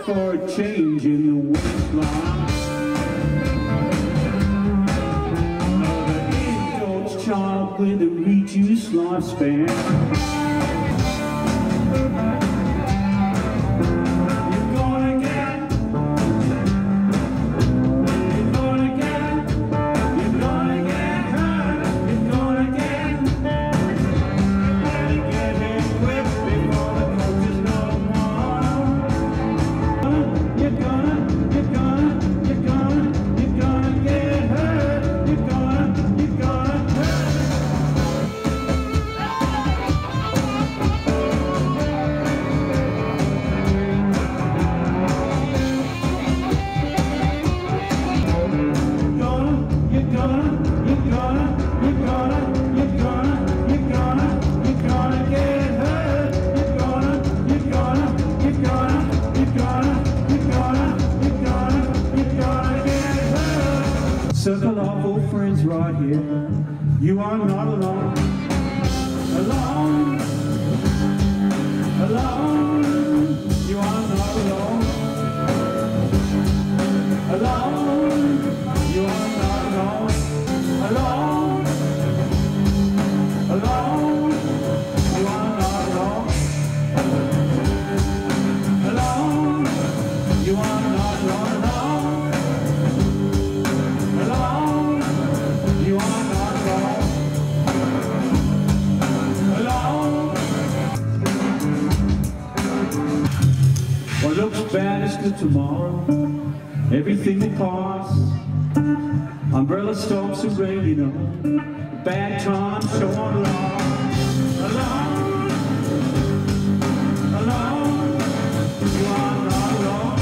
for a change in the waistline. Another indulged child with a reduced lifespan. Circle of old friends right here. You are not alone. Alone. Alone. You are not alone. Alone. You are not alone. Alone. Alone. You are not alone. Alone. You are not alone. What looks bad is good tomorrow. Everything will pass. Umbrella storms and rain, you know. Bad times show on love. Alone, alone, you are not alone.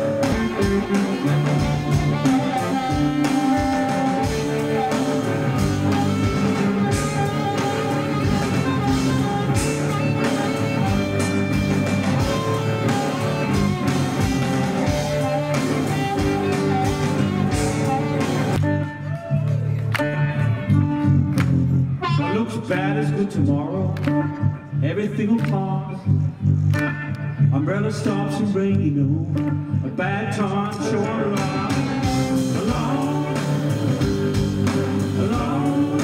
Bad is good tomorrow, everything will pass. Umbrella stops and rain, you know. A bad time, show on love. Alone, alone.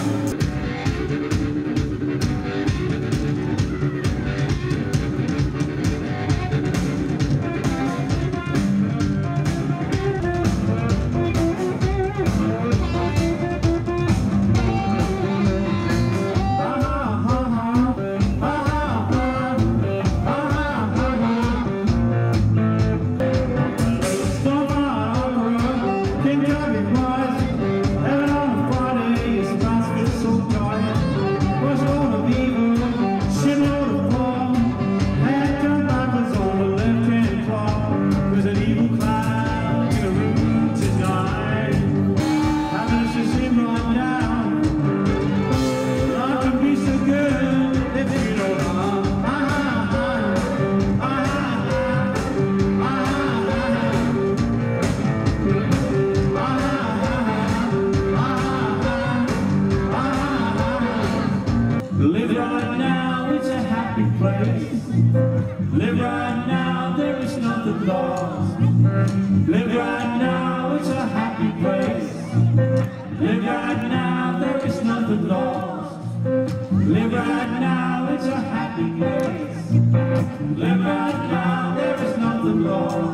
Live right now, it's a happy place. Live right now, there is nothing lost. Live right now, it's a happy place. Live right now, there is nothing lost. Live right now, it's a happy place. Live right now, there is nothing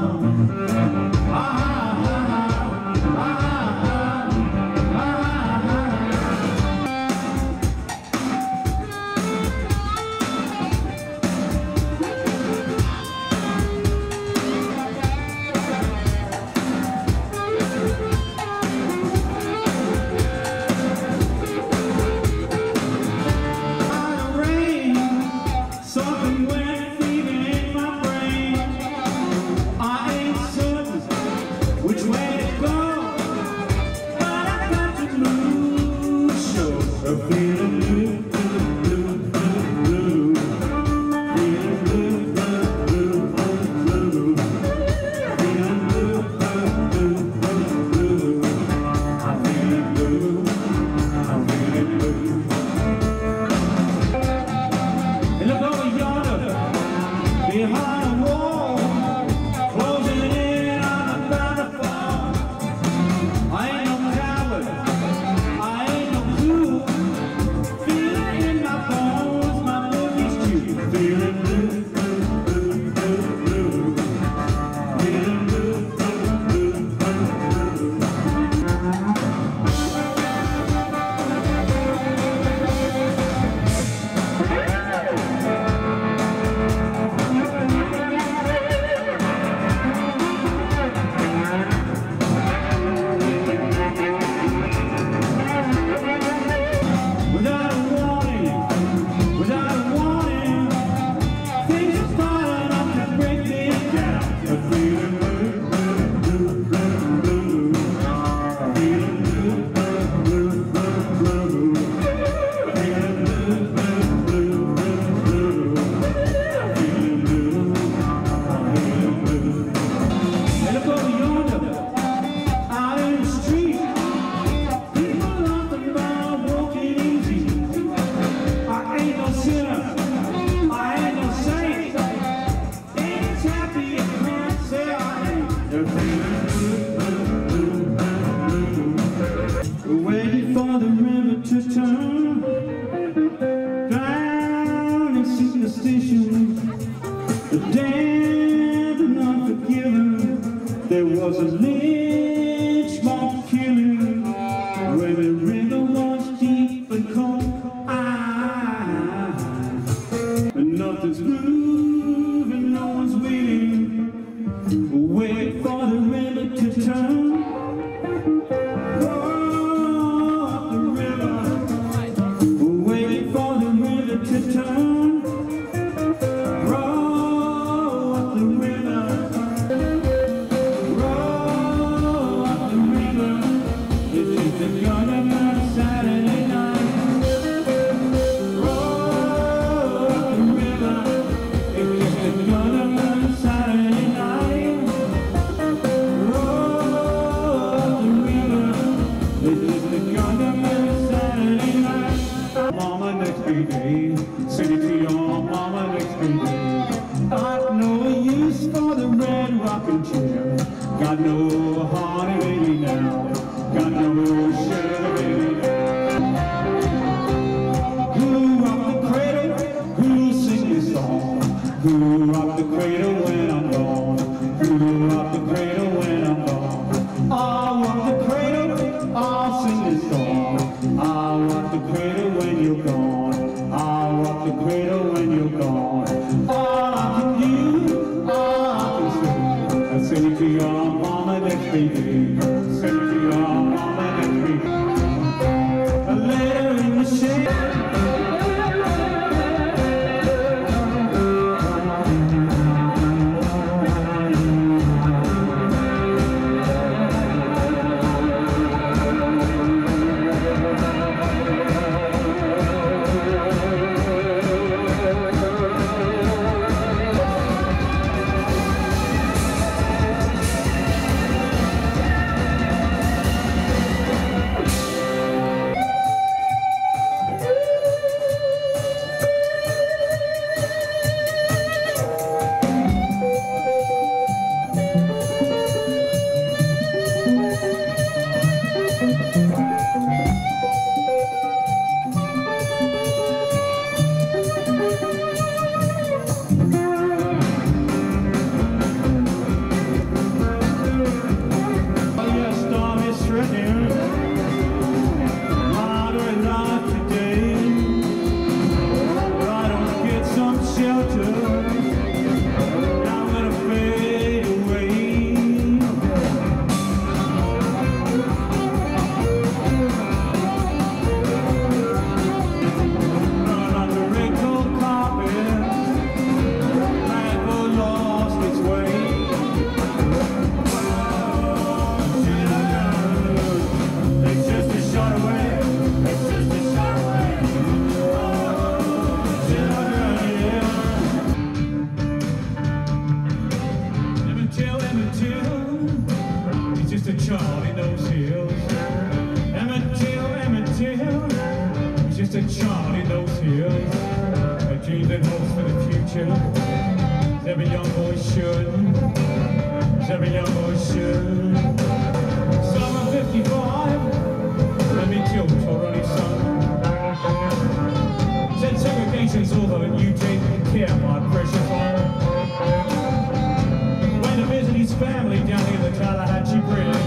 lost. Behind a wall, closing drowned in superstition, the damned and unforgiven. There was a lynch mob killing where the river was deep and cold. And nothing's moving, no one's waiting. Wait for the river to turn. Roll up the river. Waiting for the river to turn. Roll up the river. Roll up the river. It's just a gun on a Saturday night. Roll up the river. It's just a gun on a Saturday night. Mama next baby, sing it to your mama next baby. Got no use for the red rocking chair. Got no honey baby now. Got no sugar baby now. Who rocked the cradle? Who'll sing this song? Who rocked the cradle when I'm gone? Who rocked the cradle when I'm gone? I'll rock the cradle, I'll sing this song. I'll rock the cradle when you're gone. I'll rock the cradle when you're gone. All I can do, all I can say, I sing it to your mama next baby. Sing it to your mama next baby. A letter in the shade. Just a child in those hills, a dream and hopes for the future. Every young boy should, every young boy should. Summer 55, let me kill for running sun. Said segregation's over and you take care, my precious one. Went to visit his family down near the Tallahatchie Bridge.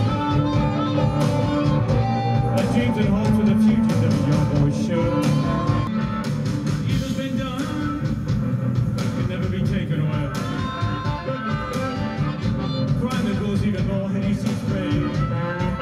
Dreams and hopes for the future that a young boy should. Evil's been done, can never be taken away. Crime that goes even more than he sees fade.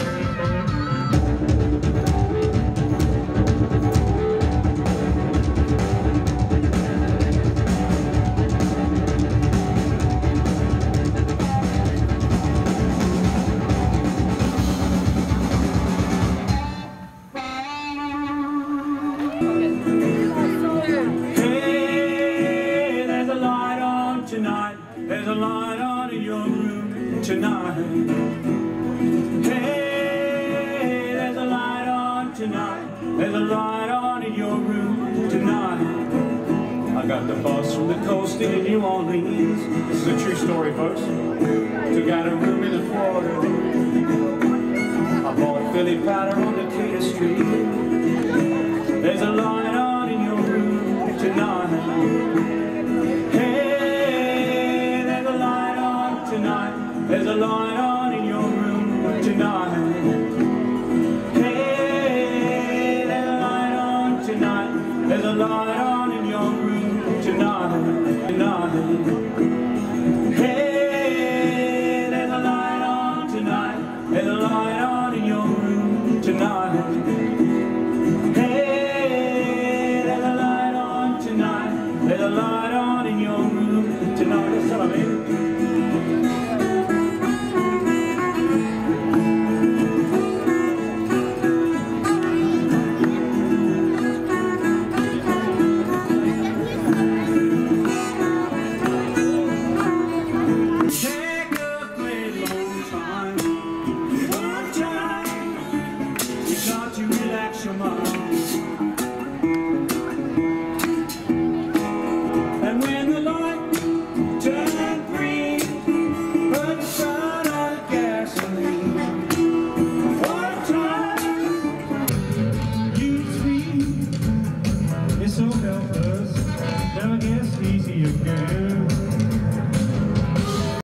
There's a light on in your room tonight. Hey, there's a light on tonight. There's a light on in your room tonight. I got the bus from the coast in New Orleans. This is a true story, folks. Took out a room in the Florida. I bought Philly powder on Decatur Street. There's a light There's a light on in your room tonight, tonight. Hey, there's a light on tonight. There's a light on in your room tonight. Hey, there's a light on tonight. There's a light on in your room tonight. That's what I mean. And when the light turned green, put the sun on gasoline. One time, you three, it's so helpless, never gets easy again.